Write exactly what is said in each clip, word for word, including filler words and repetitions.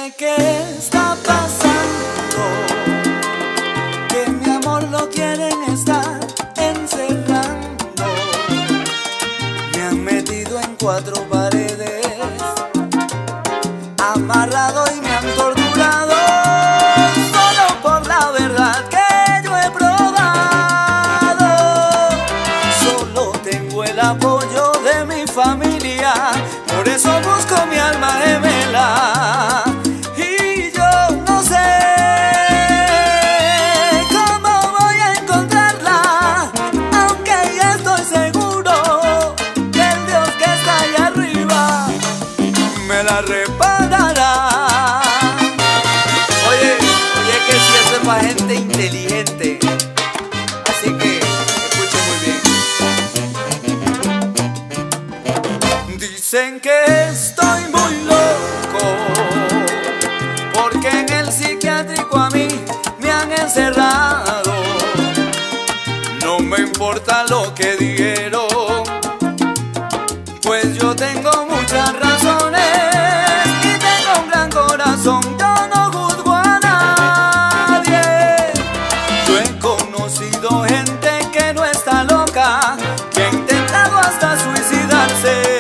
sé qué está pasando, que mi amor lo quieren estar encerrando. Me han metido en cuatro paredes, amarrado y me han torturado, solo por la verdad que yo he probado. Solo tengo el apoyo de mi familia, por eso busco mi alma gemela. Y yo no sé cómo voy a encontrarla, aunque ya estoy seguro que el Dios que está allá arriba me la reparará. Oye, oye que si eso es para gente inteligente, así que escuchen muy bien. Dicen que estoy muy loco, porque en el psiquiátrico a mí me han encerrado. No me importa lo que dijeron, pues yo tengo muchas razones y tengo un gran corazón. Yo no juzgo a nadie. Yo he conocido gente que no está loca, que ha intentado hasta suicidarse.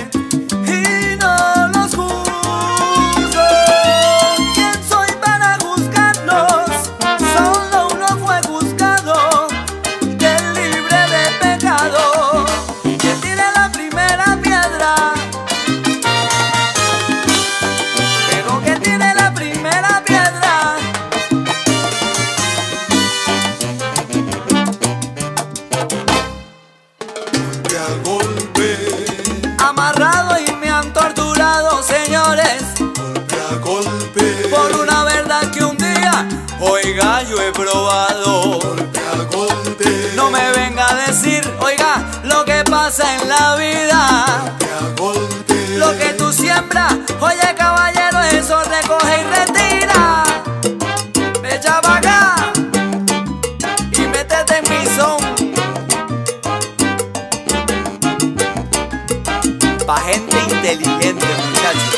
Amarrado y me han torturado, señores, golpe a golpe, por una verdad que un día, oiga, yo he probado. Golpe a golpe. No me venga a decir, oiga, lo que pasa en la vida. Golpe a golpe. Lo que tú siembras, oye, caballero, eso recoge y retira. Echa pa' acá y métete en mi son. Pa' gente inteligente, muchachos.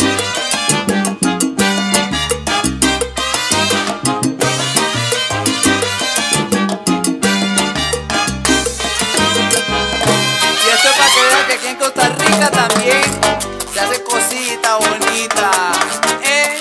Y esto es para que vean que aquí en Costa Rica también se hace cosita bonita, ¿eh?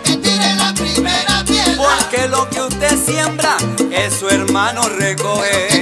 Que lo que usted siembra, es su hermano recoge.